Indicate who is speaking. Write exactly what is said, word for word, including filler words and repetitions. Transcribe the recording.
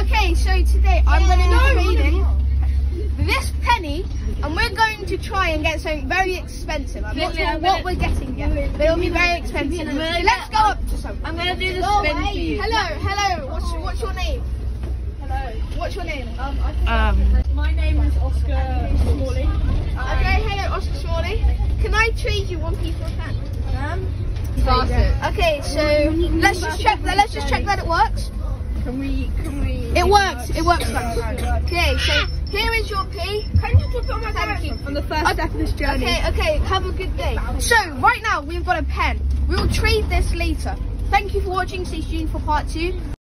Speaker 1: Okay, so today I'm going to be trading this penny, and we're going to try and get something very expensive. I'm not sure what we're getting yet, but it'll be very expensive. So let's go up to something.
Speaker 2: I'm going to do the spin for you.
Speaker 1: Hello, hello. What's what's your name? Hello. What's your name? Um,
Speaker 2: Um,
Speaker 3: My name is Oscar Smalley.
Speaker 1: okay, hello, Oscar Smalley. Can I trade you one piece of pen?
Speaker 3: Um,
Speaker 1: Okay, so let's just check that. Let's just check that it works.
Speaker 3: can we? Can we?
Speaker 1: It works. It works. Okay, so here is your P. Can you put it on my direction?
Speaker 3: On the first step of this journey.
Speaker 1: Okay, okay. Have a good day. So right now we've got a pen. We will trade this later. Thank you for watching. Stay tuned for part two.